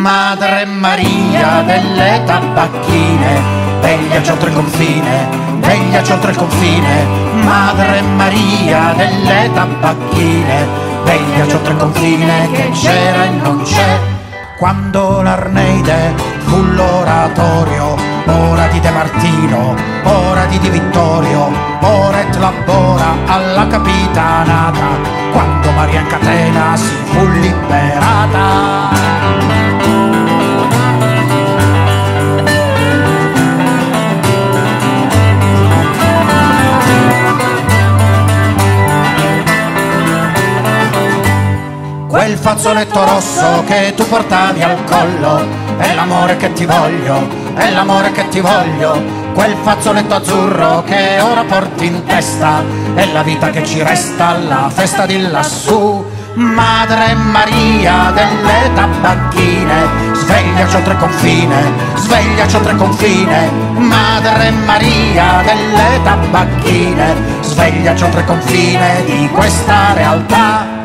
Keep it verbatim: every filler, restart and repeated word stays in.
Madre Maria delle tabacchine, vegliaci oltre il confine, vegliaci oltre il confine. Madre Maria delle tabacchine, vegliaci oltre il confine, che c'era e non c'è. Quando l'Arneide fu l'oratorio, ora di De Martino, ora di Di Vittorio, ora et labora alla capitanata, quando Maria in catena si fu liberata. Quel fazzoletto rosso che tu portavi al collo, è l'amore che ti voglio, è l'amore che ti voglio. Quel fazzoletto azzurro che ora porti in testa, è la vita che ci resta, la festa di lassù. Madre Maria delle tabacchine, svegliaci oltre il confine, svegliaci oltre il confine. Madre Maria delle tabacchine, svegliaci oltre il confine di questa realtà.